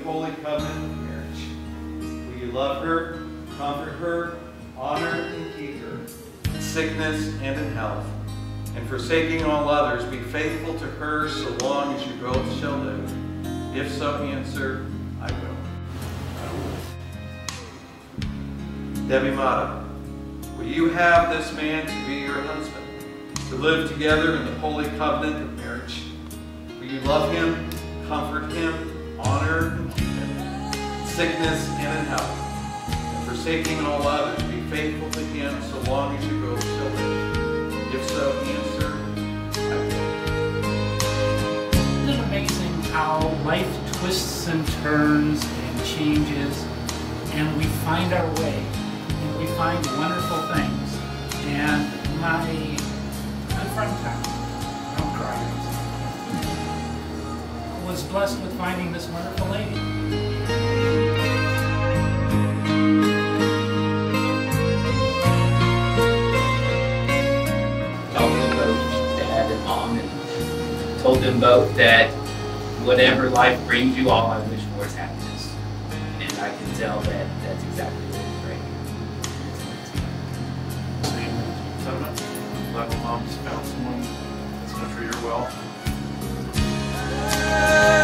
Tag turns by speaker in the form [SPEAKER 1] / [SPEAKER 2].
[SPEAKER 1] holy covenant of marriage. Will you love her, comfort her, honor and keep her, in sickness and in health, and forsaking all others, be faithful to her so long as you both shall live? If so, answer, I will. Debbie Mata, will you have this man to be your husband, to live together in the holy covenant of marriage? Will you love him, comfort him, honor and keep him, in sickness and in health, and forsaking all others, be faithful to him so long as you both shall live? If so, answer, I will.
[SPEAKER 2] Isn't it amazing how life twists and turns and changes, and we find our way, and we find wonderful things? And my good friend Tom, don't cry, was blessed with finding this wonderful lady.
[SPEAKER 3] Dad and Mom, and told them both that whatever life brings you, all I wish for is happiness. And I can tell that that's exactly what it's right here.
[SPEAKER 4] Same sentiment. Glad my mom's found someone that's going to treat her well.